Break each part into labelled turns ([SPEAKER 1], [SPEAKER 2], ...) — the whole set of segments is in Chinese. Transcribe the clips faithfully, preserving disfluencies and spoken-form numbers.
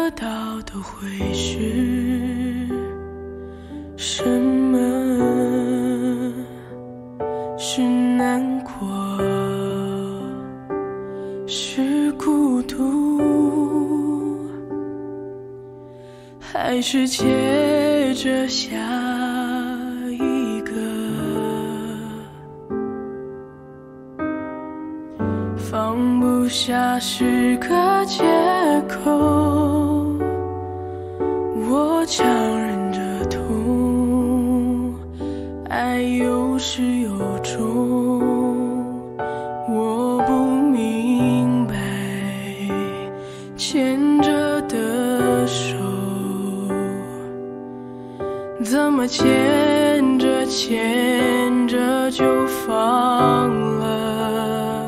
[SPEAKER 1] 得到的会是什么？是难过，是孤独，还是接着下一个？放不下是个借口，我强忍着痛，爱有始有终。我不明白牵着的手，怎么牵着牵着就放了？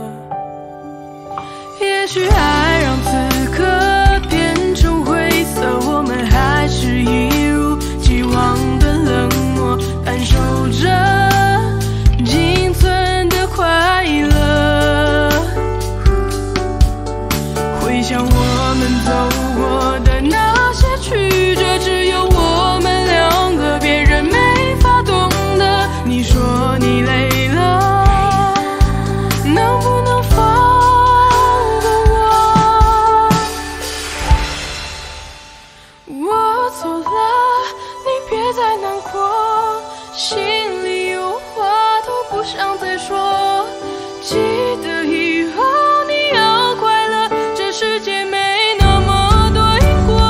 [SPEAKER 1] 也许爱让此刻变成灰色，我们还是一如既往的冷漠，感受着仅存的快乐。回想我们走过的那些曲折，只有我们两个，别人没法懂得。你说你累了，能不能放？我走了，你别再难过，心里有话都不想再说。记得以后你要快乐，这世界没那么多因果。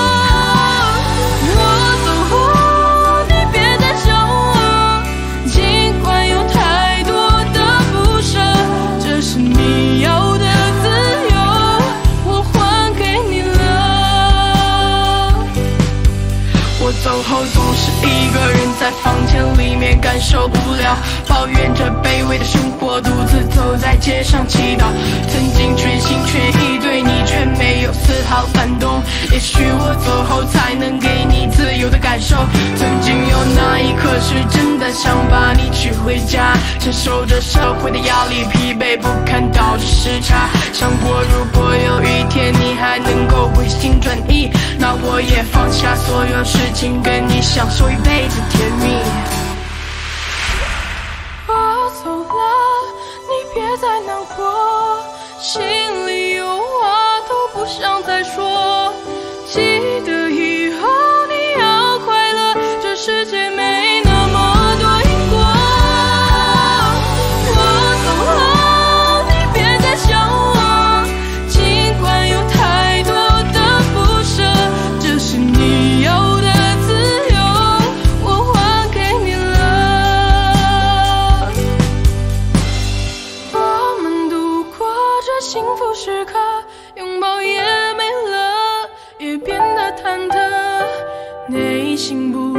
[SPEAKER 1] 我走后，你别再想我，尽管有太多的不舍，这是你要的自由，我还给你了。我走后总是一个人在房间里面感受不了，抱怨着卑微的生活，独自走在街上祈祷。曾经全心全意对你，却没有丝毫感动。也许我走后才能给你自由的感受。曾经有那一刻是真的想把你娶回家，承受着社会的压力，疲惫不堪导致时差。想过如果有一天你还能够回心转意，那我也放下所有事情，跟你享受一辈子甜蜜。我走了，你别再难过，心里有话都不想再说。记得以后你要快乐，这世界没那么多因果。我走了，你别再想我，尽管有太多的不舍，这是你要的自由，我还给你了。我们度过这幸福时刻，拥抱也没了，也变得忐忑，内心不